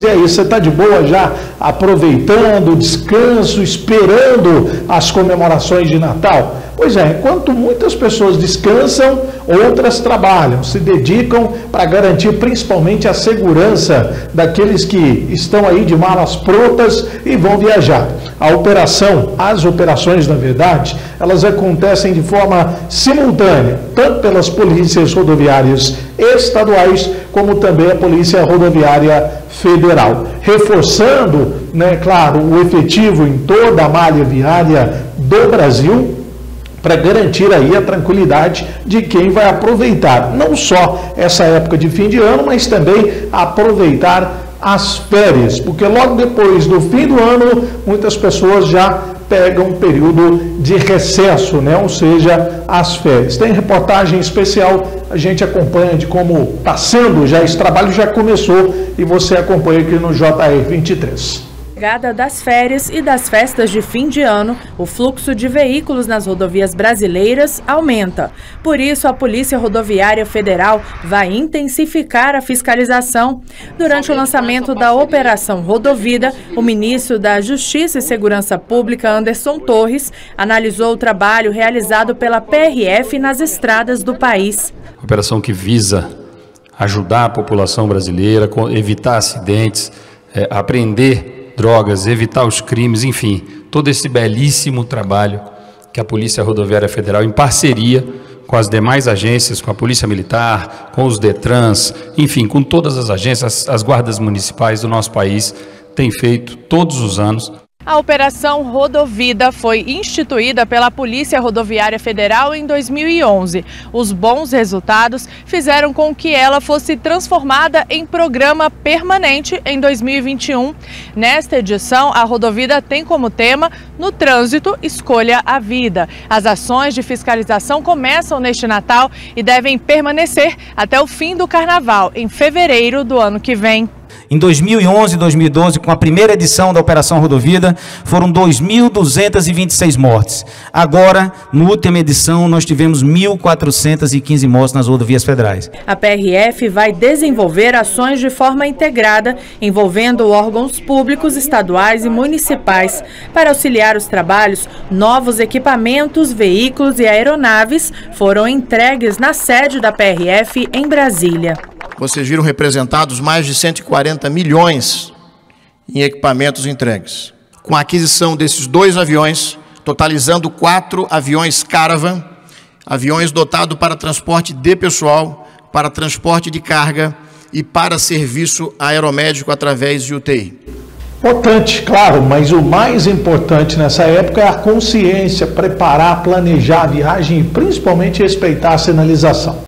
E aí, você está de boa já, aproveitando o descanso, esperando as comemorações de Natal? Pois é, enquanto muitas pessoas descansam, outras trabalham, se dedicam para garantir principalmente a segurança daqueles que estão aí de malas prontas e vão viajar. As operações, na verdade, elas acontecem de forma simultânea, tanto pelas polícias rodoviárias estaduais, como também a Polícia Rodoviária Federal. Reforçando, claro, o efetivo em toda a malha viária do Brasil, para garantir aí a tranquilidade de quem vai aproveitar, não só essa época de fim de ano, mas também aproveitar as férias, porque logo depois do fim do ano, muitas pessoas já pegam um período de recesso, ou seja, as férias. Tem reportagem especial, a gente acompanha de como está sendo já, esse trabalho já começou e você acompanha aqui no JR 23. Chegada das férias e das festas de fim de ano, o fluxo de veículos nas rodovias brasileiras aumenta. Por isso, a Polícia Rodoviária Federal vai intensificar a fiscalização. Durante o lançamento da Operação Rodovida, o ministro da Justiça e Segurança Pública, Anderson Torres, analisou o trabalho realizado pela PRF nas estradas do país. Operação que visa ajudar a população brasileira, evitar acidentes, apreender drogas, evitar os crimes, enfim, todo esse belíssimo trabalho que a Polícia Rodoviária Federal, em parceria com as demais agências, com a Polícia Militar, com os Detrans, enfim, com todas as agências, as guardas municipais do nosso país, tem feito todos os anos. A Operação Rodovida foi instituída pela Polícia Rodoviária Federal em 2011. Os bons resultados fizeram com que ela fosse transformada em programa permanente em 2021. Nesta edição, a Rodovida tem como tema "No Trânsito, Escolha a Vida". As ações de fiscalização começam neste Natal e devem permanecer até o fim do Carnaval, em fevereiro do ano que vem. Em 2011 e 2012, com a primeira edição da Operação Rodovida, foram 2.226 mortes. Agora, na última edição, nós tivemos 1.415 mortes nas rodovias federais. A PRF vai desenvolver ações de forma integrada, envolvendo órgãos públicos, estaduais e municipais. Para auxiliar os trabalhos, novos equipamentos, veículos e aeronaves foram entregues na sede da PRF em Brasília. Vocês viram representados mais de 140 milhões em equipamentos entregues. Com a aquisição desses 2 aviões, totalizando 4 aviões Caravan, aviões dotados para transporte de pessoal, para transporte de carga e para serviço aeromédico através de UTI. Importante, claro, mas o mais importante nessa época é a consciência, preparar, planejar a viagem e principalmente respeitar a sinalização.